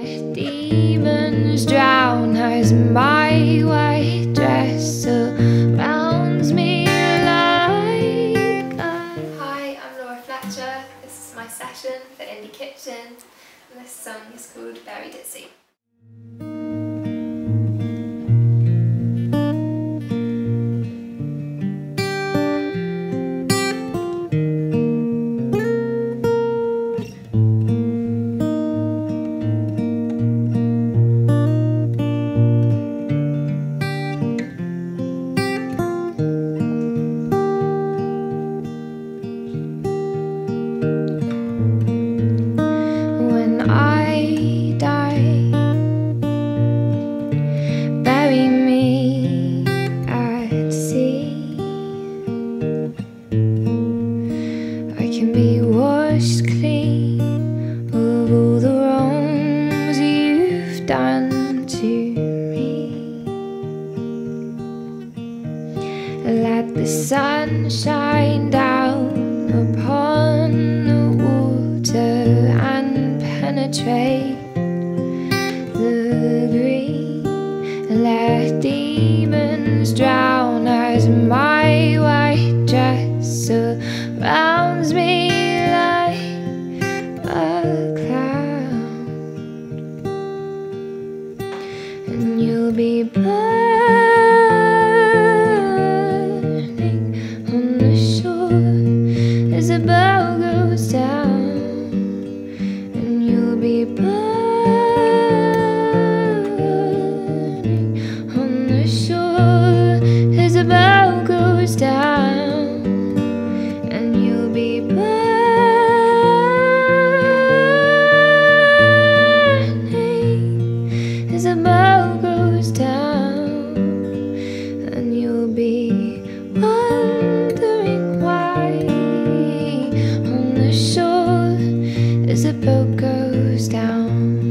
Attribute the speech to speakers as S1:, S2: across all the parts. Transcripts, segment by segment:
S1: Let demons drown as my white dress surrounds me like Hi, I'm Fletcher. This is my session for Indie Kitchen, and this song is called Buried at Sea. I die, bury me at sea. I can be washed clean of all the wrongs you've done to me. Let the sun shine down upon the water and penetrate the green. Let demons drown as my white dress surrounds me like a cloud, and you'll be burning on the shore as the bow goes down. You'll be burning on the shore as the bow goes down, and you'll be burning as the bow goes down, and you'll be wondering why on the shore as the boat goes down.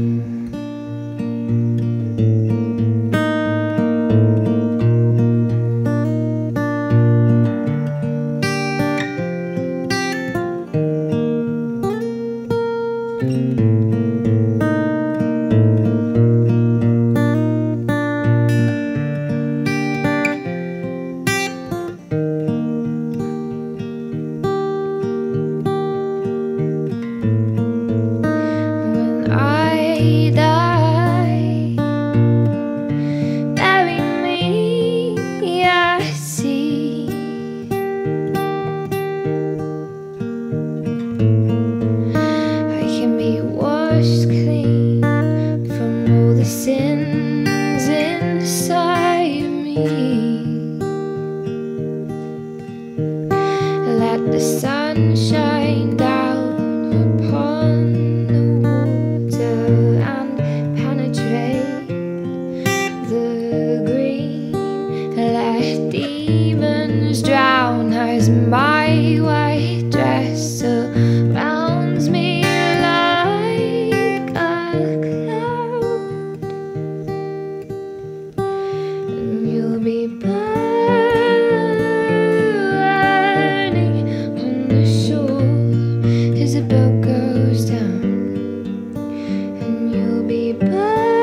S1: I die, bury me at sea. I can be washed clean from all the sins inside me. Let the sun shine down upon and penetrate the green. Let demons drown as my white dress surrounds me like a cloud, and you'll be burning on the shore as the boat goes down. You'll be burning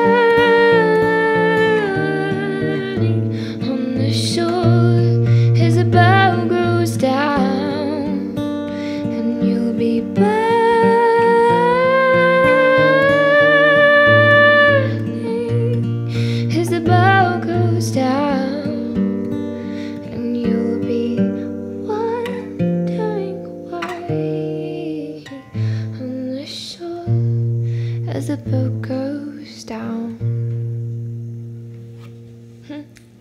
S1: on the shore as the bow goes down, and you'll be burning as the bow goes down, and you'll be wondering why on the shore as the boat goes down.